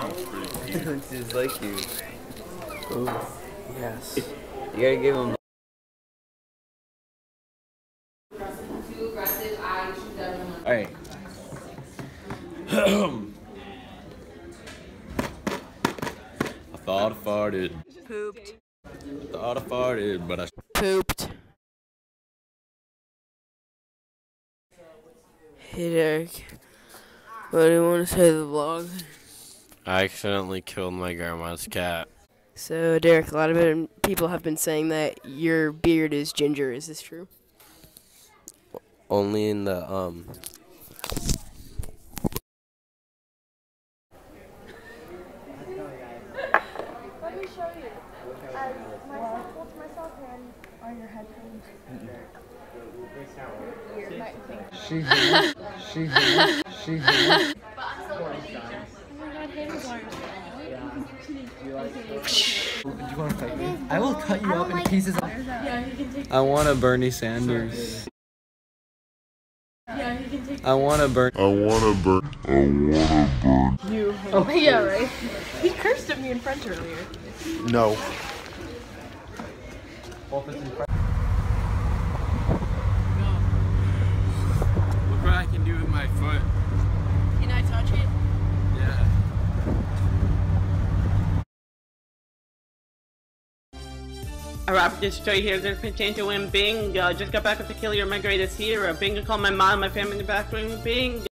It's just like you. Ooh, yes. You gotta give him. Alright. I thought I farted. Pooped. Thought I farted, but I Pooped. Hey Derek, what do you want to say to the vlog? I accidentally killed my grandma's cat. So Derek, a lot of people have been saying that your beard is ginger. Is this true? Only in the Let me show you. Hold myself hand on your headphones. She's here. She's here. Do you want to fight me? I will cut you up in pieces. I want a Bernie Sanders. Yeah, you can take. I want to burn. You. Oh, yeah, right. He cursed at me in French earlier. No. Look what I can do with my foot. Can I touch it? Yeah. A rapper just straight here, there's a change to win Bing. Just got back with the killer, my greatest hero. Bing called my mom, my family in the back room. Bing.